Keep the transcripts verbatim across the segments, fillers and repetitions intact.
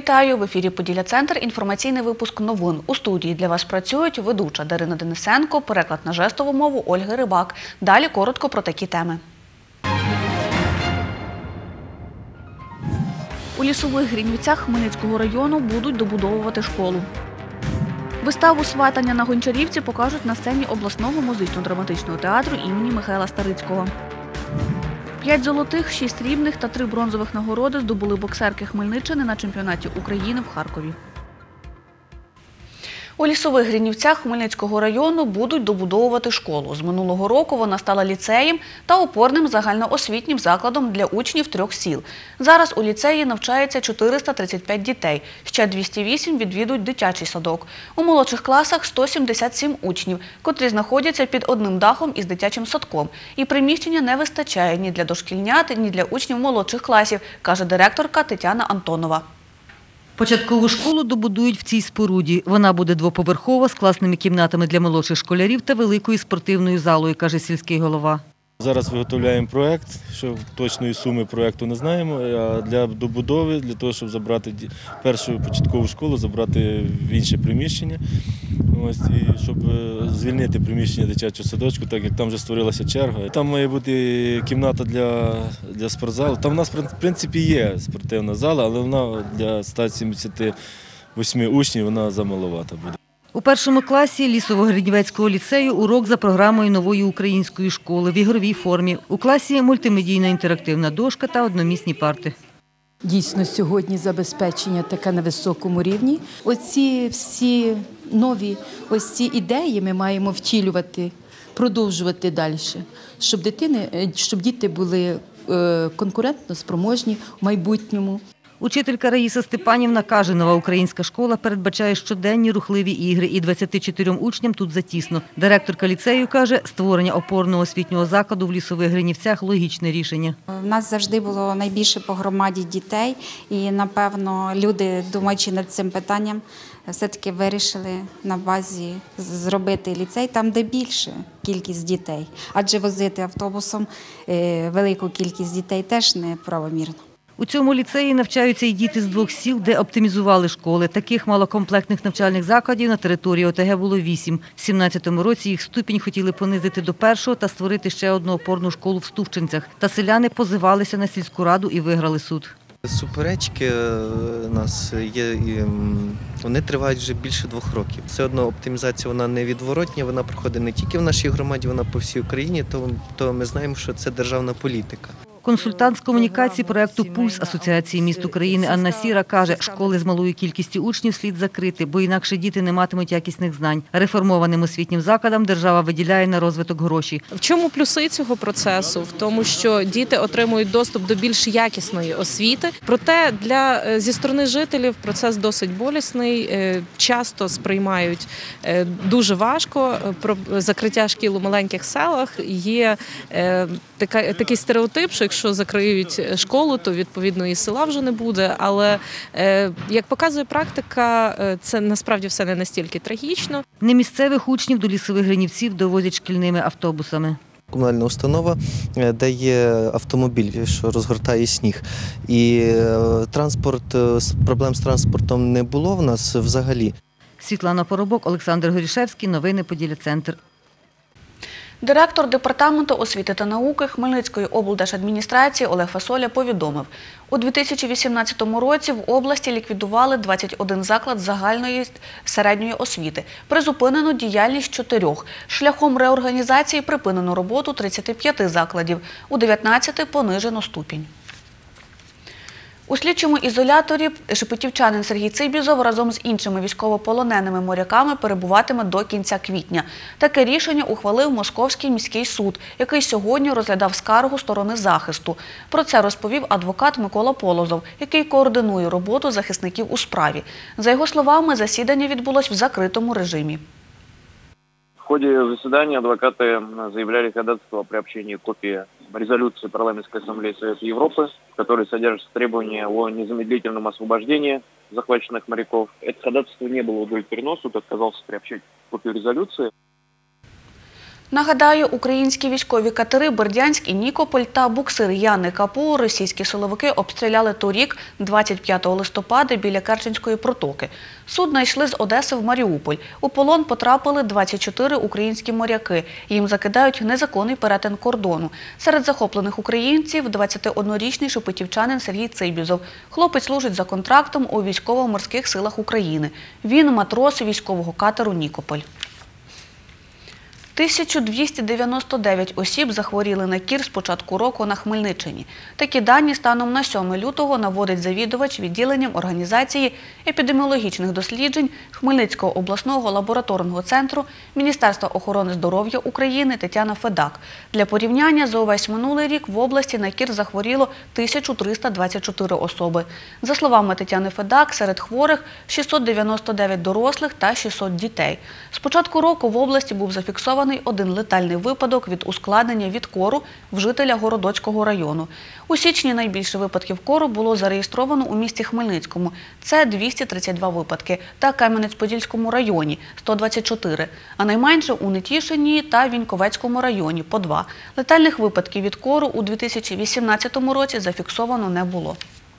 Вітаю! В ефірі «Поділля-Центр» інформаційний випуск новин. У студії для вас працюють ведуча Дарина Денисенко, переклад на жестову мову Ольги Рибак. Далі коротко про такі теми. У Лісових Гринівцях Хмельницького району будуть добудовувати школу. Виставу «Сватання на Гончарівці» покажуть на сцені обласного музично-драматичного театру імені Михайла Старицького. П'ять золотих, шість срібних та три бронзових нагороди здобули боксерки Хмельниччини на чемпіонаті України в Харкові. У Лісових Гринівцях Хмельницького району будуть добудовувати школу. З минулого року вона стала ліцеєм та опорним загальноосвітнім закладом для учнів трьох сіл. Зараз у ліцеї навчається чотириста тридцять п'ять дітей, ще двісті вісім відвідують дитячий садок. У молодших класах сто сімдесят сім учнів, котрі знаходяться під одним дахом із дитячим садком. І приміщення не вистачає ні для дошкільнят, ні для учнів молодших класів, каже директорка Тетяна Антонова. Початкову школу добудують в цій споруді. Вона буде двоповерхова, з класними кімнатами для молодших школярів та великою спортивною залою, каже сільський голова. Зараз виготовляємо проєкт, що точної суми проєкту не знаємо, а для добудови, для того, щоб забрати першу початкову школу, забрати в інше приміщення, ось, і щоб звільнити приміщення дитячого садочку, так як там вже створилася черга. Там має бути кімната для, для спортзалу. Там у нас, в принципі, є спортивна зала, але вона для ста сімдесяти восьми учнів вона замаловата буде. У першому класі Лісово-Гринівецького ліцею урок за програмою нової української школи в ігровій формі. У класі мультимедійна інтерактивна дошка та одномісні парти. Дійсно, сьогодні забезпечення таке на високому рівні. Оці всі нові ось ці ідеї ми маємо втілювати, продовжувати далі, щоб дитини, щоб діти були конкурентно спроможні в майбутньому. Учителька Раїса Степанівна каже, нова українська школа передбачає щоденні рухливі ігри і двадцяти чотирьом учням тут затісно. Директорка ліцею каже, створення опорного освітнього закладу в Лісових Гринівцях – логічне рішення. У нас завжди було найбільше по громаді дітей і, напевно, люди, думаючи над цим питанням, все-таки вирішили на базі зробити ліцей там, де більше кількість дітей. Адже возити автобусом велику кількість дітей теж неправомірно. У цьому ліцеї навчаються і діти з двох сіл, де оптимізували школи. Таких малокомплектних навчальних закладів на території ОТГ було вісім. У дві тисячі сімнадцятому році їх ступінь хотіли понизити до першого та створити ще одну опорну школу в Стувчинцях. Та селяни позивалися на сільську раду і виграли суд. Суперечки у нас є, і вони тривають вже більше двох років. Все одно оптимізація вона невідворотня, вона проходить не тільки в нашій громаді, вона по всій Україні, то, то ми знаємо, що це державна політика. Консультант з комунікації проєкту «Пульс» Асоціації міст України Анна Сіра каже, школи з малою кількістю учнів слід закрити, бо інакше діти не матимуть якісних знань. Реформованим освітнім закладам держава виділяє на розвиток гроші. В чому плюси цього процесу? В тому, що діти отримують доступ до більш якісної освіти. Проте для, зі сторони жителів процес досить болісний, часто сприймають дуже важко. Про закриття шкіл у маленьких селах є така, такий стереотип, що якщо закриють школу, то відповідно і села вже не буде. Але, як показує практика, це насправді все не настільки трагічно. Немісцевих учнів до Лісових Гринівців довозять шкільними автобусами. Комунальна установа, де є автомобіль, що розгортає сніг. І транспорт, проблем з транспортом не було в нас взагалі. Світлана Поробок, Олександр Горішевський. Новини «Поділля-Центр». Директор Департаменту освіти та науки Хмельницької облдержадміністрації Олег Фасоля повідомив, у дві тисячі вісімнадцятому році в області ліквідували двадцять один заклад загальної середньої освіти. Призупинено діяльність чотирьох. Шляхом реорганізації припинено роботу тридцяти п'яти закладів. У дев'ятнадцяти понижено ступінь. У слідчому ізоляторі шепетівчанин Сергій Цибізов разом з іншими військовополоненими моряками перебуватиме до кінця квітня. Таке рішення ухвалив Московський міський суд, який сьогодні розглядав скаргу сторони захисту. Про це розповів адвокат Микола Полозов, який координує роботу захисників у справі. За його словами, засідання відбулось в закритому режимі. В ходе заседания адвокаты заявляли ходатайство о приобщении копии резолюции Парламентской ассамблеи Совета Европы, в которой содержатся требования о незамедлительном освобождении захваченных моряков. Это ходатайство не было удовлетворено, суд отказался приобщить копию резолюции. Нагадаю, українські військові катери «Бердянськ» і «Нікополь» та буксир Яни Капу російські силовики обстріляли торік, двадцять п'ятого листопада, біля Керченської протоки. Судна йшли з Одеси в Маріуполь. У полон потрапили двадцять чотири українські моряки. Їм закидають незаконний перетин кордону. Серед захоплених українців – двадцятиоднорічний шепетівчанин Сергій Цибізов. Хлопець служить за контрактом у військово-морських силах України. Він – матрос військового катеру «Нікополь». тисяча двісті дев'яносто дев'ять осіб захворіли на кір з початку року на Хмельниччині. Такі дані станом на сьоме лютого наводить завідувач відділенням організації епідеміологічних досліджень Хмельницького обласного лабораторного центру Міністерства охорони здоров'я України Тетяна Федак. Для порівняння, за увесь минулий рік в області на кір захворіло тисяча триста двадцять чотири особи. За словами Тетяни Федак, серед хворих шістсот дев'яносто дев'ять дорослих та шістсот дітей. З початку року в області був зафіксований один летальний випадок від ускладнення від кору в жителя Городоцького району. У січні найбільше випадків кору було зареєстровано у місті Хмельницькому – це двісті тридцять два випадки, та Кам'янець-Подільському районі – сто двадцять чотири, а найменше у Нетішині та Віньковецькому районі – по два. Летальних випадків від кору у дві тисячі вісімнадцятому році зафіксовано не було.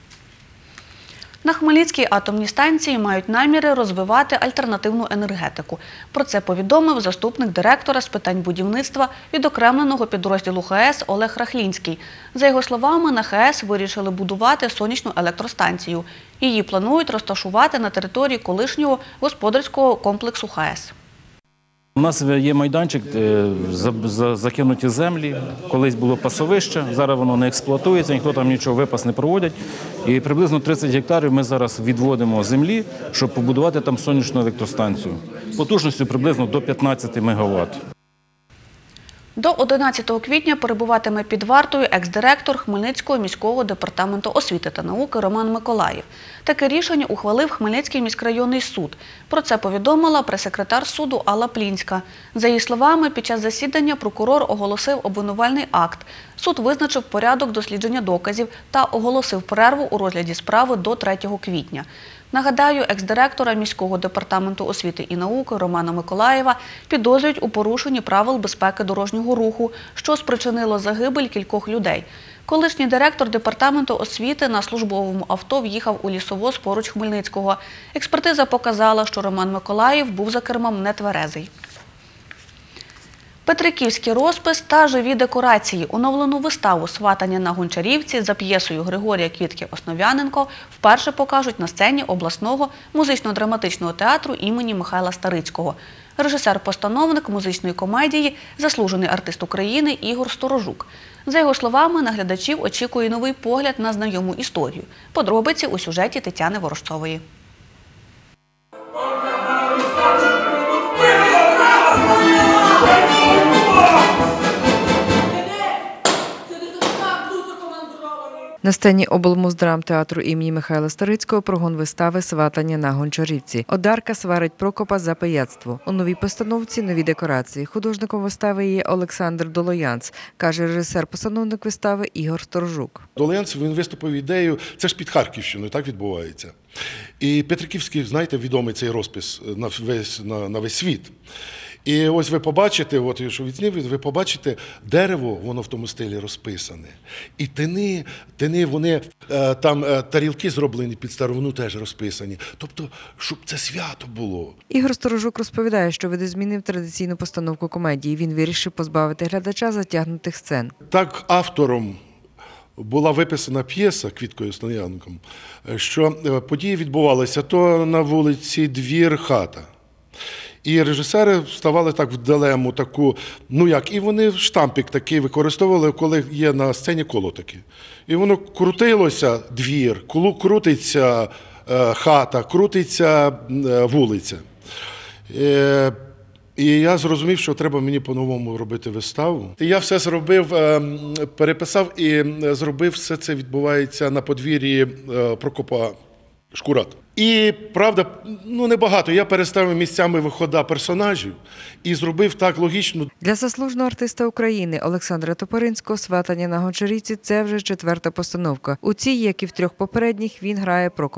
На Хмельницькій атомній станції мають наміри розвивати альтернативну енергетику. Про це повідомив заступник директора з питань будівництва відокремленого підрозділу ХАЕС Олег Рахлінський. За його словами, на ХАЕС вирішили будувати сонячну електростанцію. Її планують розташувати на території колишнього господарського комплексу ХАЕС. У нас є майданчик, закинуті землі, колись було пасовище, зараз воно не експлуатується, ніхто там нічого випас не проводить. І приблизно тридцять гектарів ми зараз відводимо землі, щоб побудувати там сонячну електростанцію. Потужністю приблизно до п'ятнадцяти мегаватт. До одинадцятого квітня перебуватиме під вартою екс-директор Хмельницького міського департаменту освіти та науки Роман Миколаїв. Таке рішення ухвалив Хмельницький міськрайонний суд. Про це повідомила прес-секретар суду Алла Плінська. За її словами, під час засідання прокурор оголосив обвинувальний акт. Суд визначив порядок дослідження доказів та оголосив перерву у розгляді справи до третього квітня. Нагадаю, екс-директора міського департаменту освіти і науки Романа Миколаєва підозрюють у порушенні правил безпеки дорожнього руху, що спричинило загибель кількох людей. Колишній директор департаменту освіти на службовому авто в'їхав у лісовоз поруч Хмельницького. Експертиза показала, що Роман Миколаєв був за кермом нетверезий. Петриківський розпис та живі декорації. Оновлену виставу «Сватання на Гончарівці» за п'єсою Григорія Квітки-Основ'яненко вперше покажуть на сцені обласного музично-драматичного театру імені Михайла Старицького. Режисер-постановник музичної комедії, заслужений артист України Ігор Сторожук. За його словами, на глядачів очікує новий погляд на знайому історію. Подробиці у сюжеті Тетяни Ворожцової. На сцені облмуздрамтеатру імені Михайла Старицького прогон вистави «Сватання на Гончарівці». Одарка сварить Прокопа за пияцтво. У новій постановці нові декорації. Художником вистави є Олександр Долоянц, каже режисер-постановник вистави Ігор Сторожук. Долоянц, він виступив ідею, це ж під Харківщиною, так відбувається. І Петриківський, знаєте, відомий цей розпис на весь, на, на весь світ. І ось ви побачите, от якщо відзнімете, ви побачите дерево, воно в тому стилі розписане. І тини, тини вони, там тарілки зроблені під старовину теж розписані. Тобто, щоб це свято було. Ігор Сторожук розповідає, що видозмінив традиційну постановку комедії. Він вирішив позбавити глядача затягнутих сцен. Так автором була виписана п'єса Квіткою Основ'яненком, що події відбувалися то на вулиці Двір, хата. І режисери вставали так в дилему таку, ну як, і вони штампик такий використовували, коли є на сцені коло таке. І воно крутилося двір, крутиться е, хата, крутиться е, вулиця. Е, і я зрозумів, що треба мені по-новому робити виставу. І я все зробив, е, переписав і зробив, все це відбувається на подвір'ї е, Прокопа Шкурат. І, правда, ну небагато. Я переставив місцями вихода персонажів і зробив так логічно. Для заслуженого артиста України Олександра Топоринського «Сватання на Гончарівці» – це вже четверта постановка. У цій, як і в трьох попередніх, він грає Прокопа.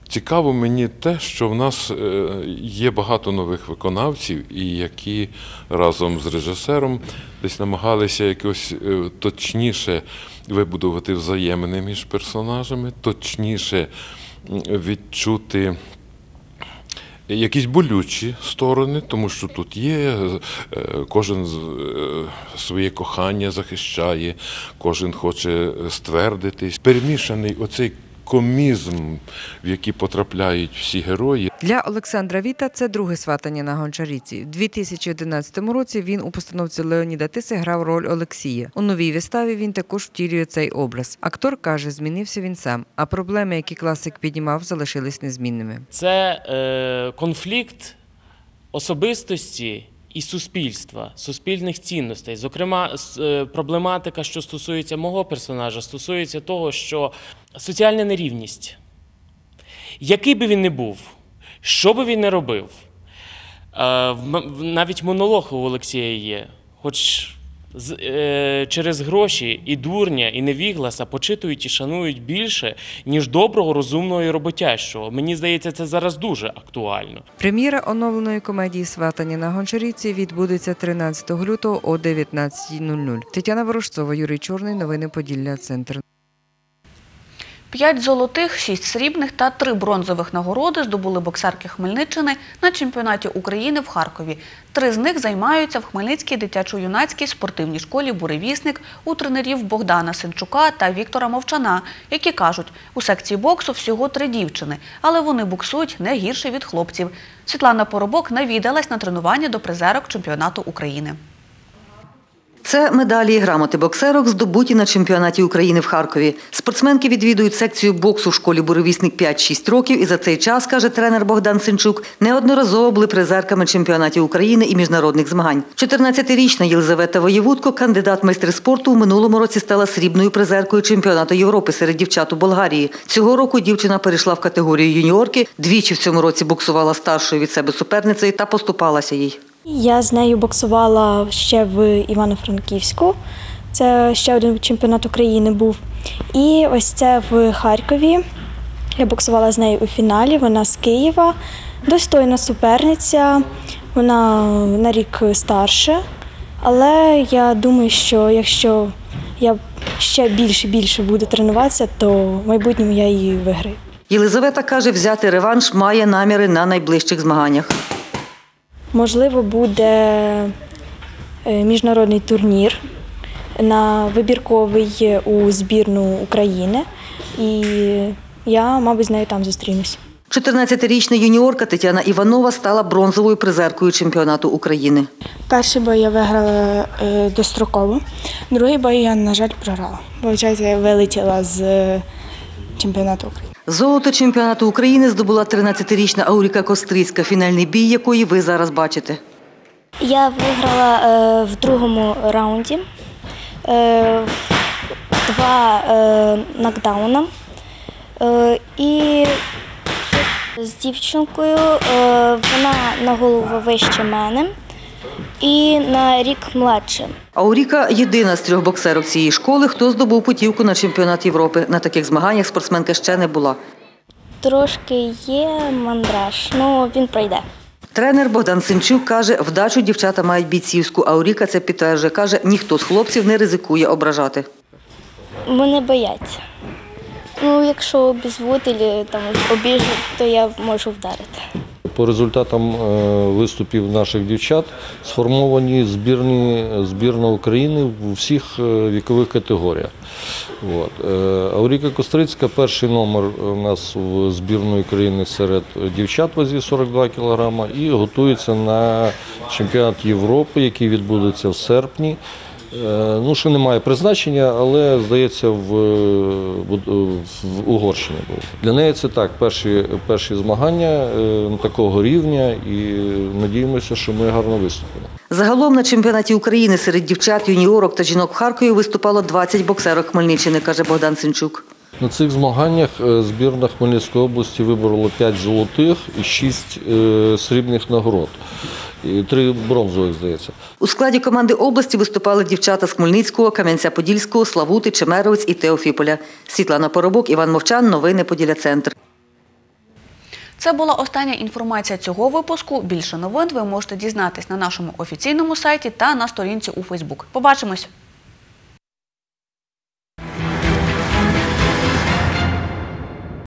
Цікаво мені те, що в нас є багато нових виконавців, і які разом з режисером десь намагалися якось точніше вибудувати взаємини між персонажами, точніше відчути якісь болючі сторони, тому що тут є, кожен своє кохання захищає, кожен хоче ствердитись. Перемішаний оцей комізм, в який потрапляють всі герої. Для Олександра Віта це друге сватання на Гончарівці. У дві тисячі одинадцятому році він у постановці Леоніда Тиси грав роль Олексія. У новій виставі він також втілює цей образ. Актор каже, змінився він сам, а проблеми, які класик піднімав, залишились незмінними. Це е, конфлікт особистості і суспільства, суспільних цінностей. Зокрема, проблематика, що стосується мого персонажа, стосується того, що соціальна нерівність, який би він не був, що би він не робив, навіть монолог у Олексія є, хоч через гроші і дурня, і невігласа почитують і шанують більше, ніж доброго, розумного і роботящого. Мені здається, це зараз дуже актуально. Прем'єра оновленої комедії «Сватання на Гончарівці» відбудеться тринадцятого лютого о дев'ятнадцятій нуль нуль. Тетяна Ворожцова, Юрій Чорний. Новини Поділля. Центр. П'ять золотих, шість срібних та три бронзових нагороди здобули боксерки Хмельниччини на чемпіонаті України в Харкові. Три з них займаються в Хмельницькій дитячо-юнацькій спортивній школі «Буревісник» у тренерів Богдана Синчука та Віктора Мовчана, які кажуть, у секції боксу всього три дівчини, але вони боксують не гірше від хлопців. Світлана Поробок навідалась на тренування до призерок чемпіонату України. Це медалі і грамоти боксерок, здобуті на чемпіонаті України в Харкові. Спортсменки відвідують секцію боксу в школі «Буревісник» п'ять-шість років і за цей час, каже тренер Богдан Синчук, неодноразово були призерками чемпіонатів України і міжнародних змагань. чотирнадцятирічна Єлизавета Воєвудко, кандидат майстри спорту, у минулому році стала срібною призеркою чемпіонату Європи серед дівчат у Болгарії. Цього року дівчина перейшла в категорію юніорки, двічі в цьому році боксувала старшою від себе суперницею та поступалася їй. Я з нею боксувала ще в Івано-Франківську, це ще один чемпіонат України був. І ось це в Харкові, я боксувала з нею у фіналі, вона з Києва, достойна суперниця, вона на рік старше. Але я думаю, що якщо я ще більше-більше буду тренуватися, то в майбутньому я її виграю. Єлизавета каже, взяти реванш має наміри на найближчих змаганнях. Можливо, буде міжнародний турнір на вибірковий у збірну України, і я, мабуть, з нею там зустрінусь. чотирнадцятирічна юніорка Тетяна Іванова стала бронзовою призеркою чемпіонату України. Перший бой я виграла достроково, другий бой я, на жаль, програла. Виходить, я вилетіла з чемпіонату України. Золото чемпіонату України здобула тринадцятирічна Ауріка Кострицька, фінальний бій якої ви зараз бачите. Я виграла е, в другому раунді е, два е, нокдауна. Е, і з дівчинкою е, вона на голову вище мене і на рік младше. Ауріка – єдина з трьох боксерок цієї школи, хто здобув путівку на чемпіонат Європи. На таких змаганнях спортсменка ще не була. Трошки є мандраж, але він пройде. Тренер Богдан Синчук каже, вдачу дівчата мають бійцівську. Ауріка це підтверджує. Каже, ніхто з хлопців не ризикує ображати. Вони бояться. Ну, якщо обізводили, там, обіжуть, то я можу вдарити. По результатам виступів наших дівчат сформовані збірні, збірна України у всіх вікових категоріях. От. Ауріка Кострицька – перший номер у нас в збірної України серед дівчат в вазі сорок два кілограми і готується на чемпіонат Європи, який відбудеться в серпні. Ну, ще немає призначення, але, здається, в, в Угорщині буде. Для неї це так, перші, перші змагання такого рівня і надіємося, що ми гарно виступимо. Загалом на чемпіонаті України серед дівчат, юніорок та жінок в Харкові виступало двадцять боксерок Хмельниччини, каже Богдан Синчук. На цих змаганнях збірна Хмельницької області виборола п'ять золотих і шість срібних нагород. І три бронзових, здається. У складі команди області виступали дівчата з Хмельницького, Кам'янця-Подільського, Славути, Чемеровець і Теофіполя. Світлана Поробок, Іван Мовчан. Новини Поділля. Центр. Це була остання інформація цього випуску. Більше новин ви можете дізнатись на нашому офіційному сайті та на сторінці у Фейсбук. Побачимось!